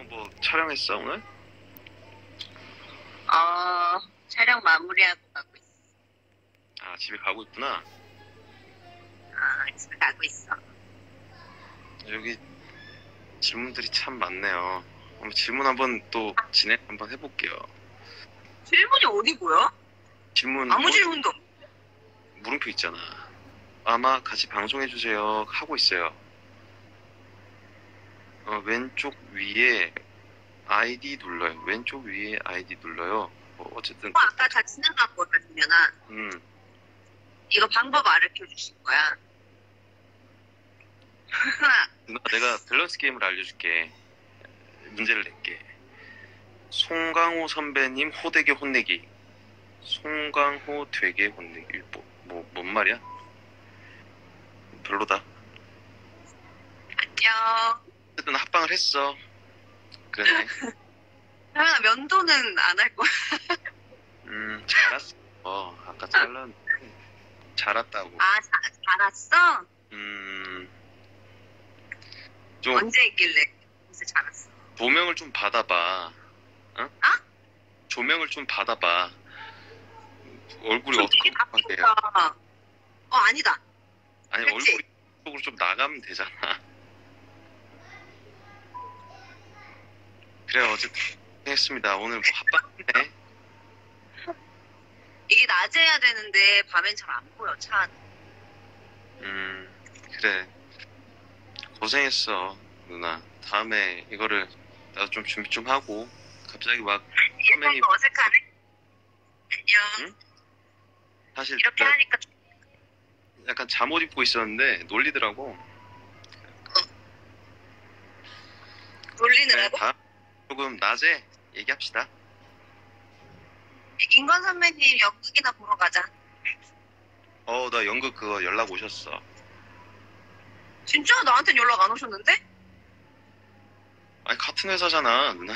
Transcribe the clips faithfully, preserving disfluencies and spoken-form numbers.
뭐 촬영했어 오늘? 어, 촬영 마무리하고 가고 있어. 아 집에 가고 있구나. 아, 집에 가고 있어. 여기 질문들이 참 많네요. 한번 질문 한번 또 진행 한번 해볼게요. 질문이 어디 보여? 질문 아무 물- 질문도 없 물음표 있잖아. 아마 같이 방송해주세요 하고 있어요. 어, 왼쪽 위에 아이디 눌러요. 왼쪽 위에 아이디 눌러요. 뭐 어쨌든 어, 아까 다 지나간 거야, 그러면은. 음 이거 방법 알려줘 주실 거야. 누나 내가 밸런스 게임을 알려줄게. 문제를 낼게. 송강호 선배님 호되게 혼내기. 송강호 되게 혼내기. 뭐, 뭐, 뭔 말이야? 별로다. 안녕. 어쨌든 합방을 했어. 그러네. 하연아, 면도는 안 할 거야. 음, 잘았어. 어, 아까 잘랐는데. 잘았다고. 아, 자, 잘 왔어? 음, 좀 언제 했길래? 진짜 잘 왔어. 조명을 좀 받아봐. 어? 아? 조명을 좀 받아봐. 얼굴이 솔직히 어떻게 바쁘다. 어, 아니다. 아니 그치? 얼굴이 쪽으로 좀 나가면 되잖아. 그래 어쨌든 했습니다. 오늘 뭐 합방했네. 이게 낮에 해야 되는데 밤엔 잘 안 보여, 차 안에. 음 그래 고생했어 누나. 다음에 이거를 나도 좀 준비 좀 하고 갑자기 막 화면이 이렇게 어색하네? 안녕. 응? 사실 이렇게 내가 하니까 좀 약간 잠옷 입고 있었는데 놀리더라고. 그래, 놀리느라고? 다음 조금 낮에 얘기합시다. 인권 선배님 연극이나 보러 가자. 어 나 연극 그거 연락 오셨어. 진짜? 나한텐 연락 안 오셨는데? 아니 같은 회사잖아 누나.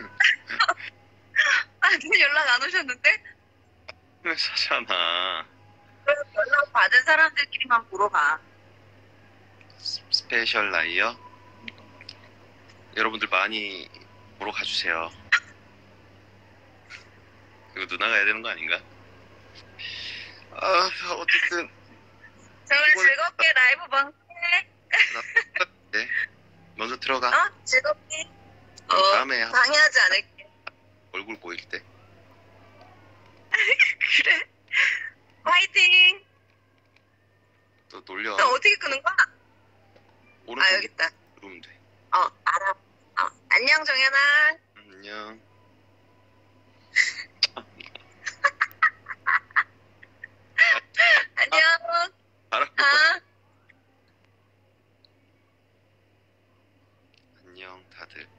나한텐 연락 안 오셨는데? 같은 회사잖아. 그래서 연락 받은 사람들끼리만 보러 가. 스- 스페셜 라이어 여러분들 많이 보러 가주세요. 이거 누나가 해야 되는 거 아닌가? 아 어쨌든 저 오늘 즐겁게 라이브 방송해. 네 먼저 들어가. 어? 즐겁게. 어, 다음에 한- 방해하지 않을게. 얼굴 보일 때. 그래. 화이팅. 또 놀려. 너 어떻게 끄는 거야? 오른쪽 아, 여기 있다. 누르면 돼. 어, 알아. 어, 안녕, 정연아. 음, 안녕. 안녕. 알아. 아. 안녕 다들.